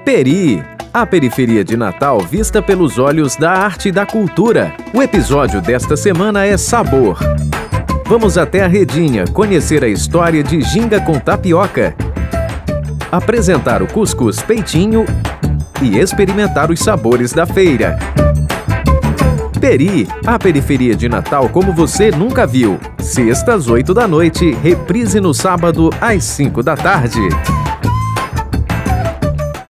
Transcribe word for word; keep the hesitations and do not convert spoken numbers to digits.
Peri, a periferia de Natal vista pelos olhos da arte e da cultura. O episódio desta semana é Sabor. Vamos até a Redinha conhecer a história de ginga com tapioca, apresentar o cuscuz peitinho e experimentar os sabores da feira. Peri, a periferia de Natal como você nunca viu. Sexta às oito da noite, reprise no sábado às cinco da tarde.